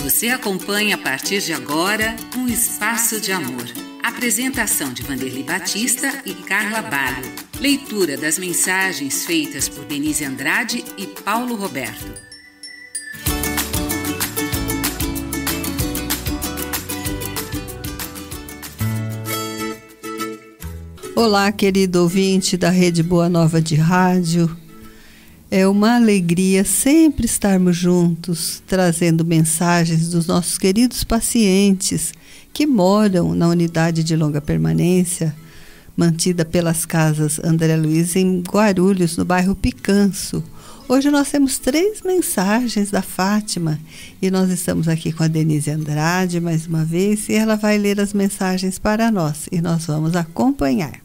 Você acompanha a partir de agora um Espaço de Amor. Apresentação de Vanderlei Batista e Carla Balho. Leitura das mensagens feitas por Denise Andrade e Paulo Roberto. Olá, querido ouvinte da Rede Boa Nova de Rádio. É uma alegria sempre estarmos juntos, trazendo mensagens dos nossos queridos pacientes que moram na unidade de longa permanência, mantida pelas casas André Luiz em Guarulhos, no bairro Picanço. Hoje nós temos 3 mensagens da Fátima e nós estamos aqui com a Denise Andrade mais uma vez e ela vai ler as mensagens para nós e nós vamos acompanhar.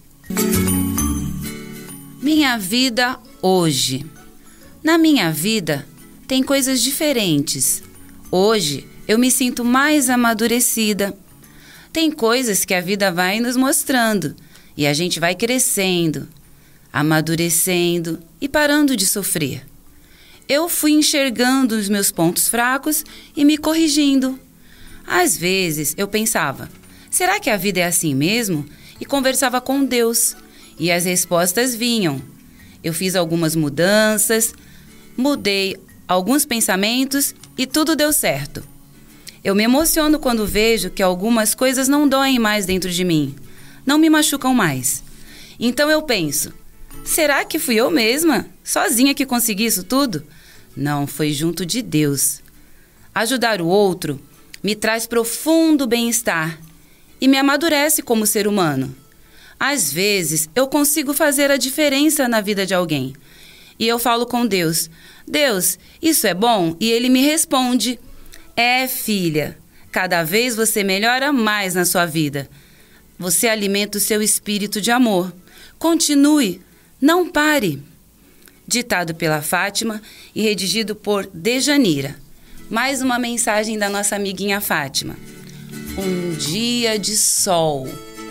Minha vida hoje. Na minha vida, tem coisas diferentes. Hoje, eu me sinto mais amadurecida. Tem coisas que a vida vai nos mostrando e a gente vai crescendo, amadurecendo e parando de sofrer. Eu fui enxergando os meus pontos fracos e me corrigindo. Às vezes, eu pensava, será que a vida é assim mesmo? E conversava com Deus e as respostas vinham. Eu fiz algumas mudanças, mudei alguns pensamentos e tudo deu certo. Eu me emociono quando vejo que algumas coisas não doem mais dentro de mim, não me machucam mais. Então eu penso, será que fui eu mesma, sozinha que consegui isso tudo? Não, foi junto de Deus. Ajudar o outro me traz profundo bem-estar e me amadurece como ser humano. Às vezes eu consigo fazer a diferença na vida de alguém. E eu falo com Deus, Deus, isso é bom? E Ele me responde, filha, cada vez você melhora mais na sua vida. Você alimenta o seu espírito de amor. Continue, não pare. Ditado pela Fátima e redigido por Dejanira. Mais uma mensagem da nossa amiguinha Fátima. Um dia de sol.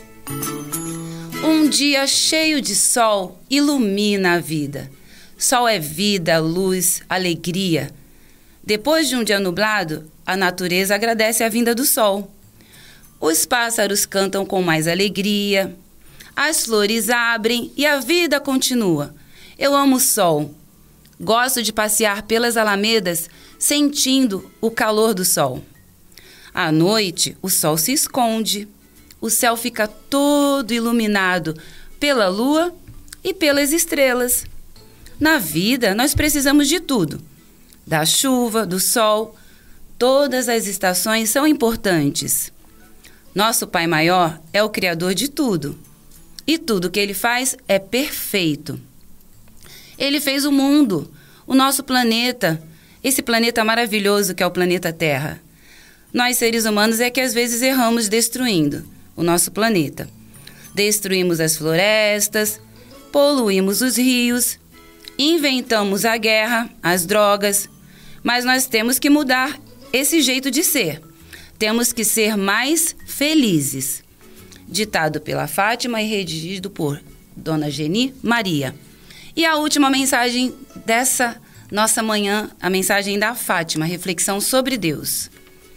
Um dia cheio de sol ilumina a vida. Sol é vida, luz, alegria. Depois de um dia nublado, a natureza agradece a vinda do sol. Os pássaros cantam com mais alegria. As flores abrem e a vida continua. Eu amo o sol. Gosto de passear pelas alamedas sentindo o calor do sol. À noite, o sol se esconde. O céu fica todo iluminado pela lua e pelas estrelas. Na vida, nós precisamos de tudo. Da chuva, do sol. Todas as estações são importantes. Nosso Pai Maior é o Criador de tudo. E tudo que Ele faz é perfeito. Ele fez o mundo, o nosso planeta, esse planeta maravilhoso que é o planeta Terra. Nós, seres humanos, é que às vezes erramos destruindo o nosso planeta. Destruímos as florestas, poluímos os rios, inventamos a guerra, as drogas, mas nós temos que mudar esse jeito de ser. Temos que ser mais felizes. Ditado pela Fátima e redigido por Dona Geni Maria. E a última mensagem dessa nossa manhã, a mensagem da Fátima, reflexão sobre Deus.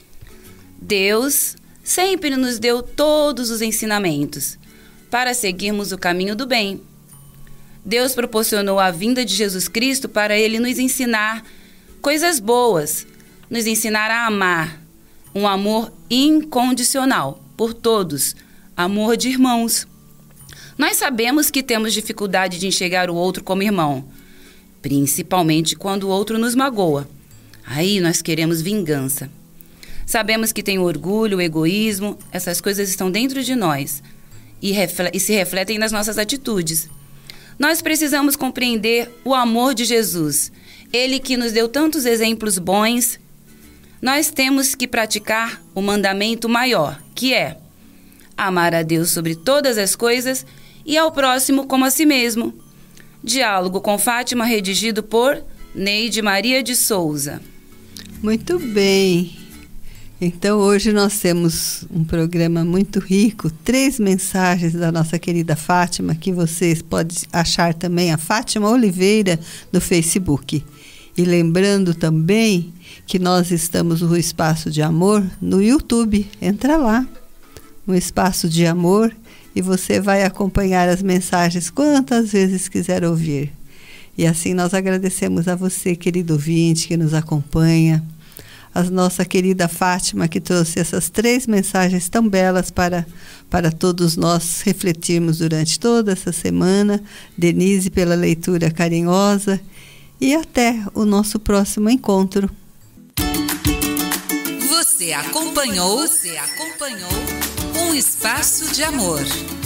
Deus sempre nos deu todos os ensinamentos para seguirmos o caminho do bem. Deus proporcionou a vinda de Jesus Cristo para Ele nos ensinar coisas boas, nos ensinar a amar, um amor incondicional por todos, amor de irmãos. Nós sabemos que temos dificuldade de enxergar o outro como irmão, principalmente quando o outro nos magoa. Aí nós queremos vingança. Sabemos que tem o orgulho, o egoísmo, essas coisas estão dentro de nós e se refletem nas nossas atitudes. Nós precisamos compreender o amor de Jesus, Ele que nos deu tantos exemplos bons. Nós temos que praticar o mandamento maior, que é amar a Deus sobre todas as coisas e ao próximo como a si mesmo. Diálogo com Fátima, redigido por Neide Maria de Souza. Muito bem. Então, hoje nós temos um programa muito rico, 3 mensagens da nossa querida Fátima, que vocês podem achar também a Fátima Oliveira no Facebook. E lembrando também que nós estamos no Espaço de Amor no YouTube. Entra lá, no Espaço de Amor, e você vai acompanhar as mensagens quantas vezes quiser ouvir. E assim nós agradecemos a você, querido ouvinte, que nos acompanha. A nossa querida Fátima, que trouxe essas 3 mensagens tão belas para todos nós refletirmos durante toda essa semana. Denise, pela leitura carinhosa. E até o nosso próximo encontro. Você acompanhou um Espaço de Amor.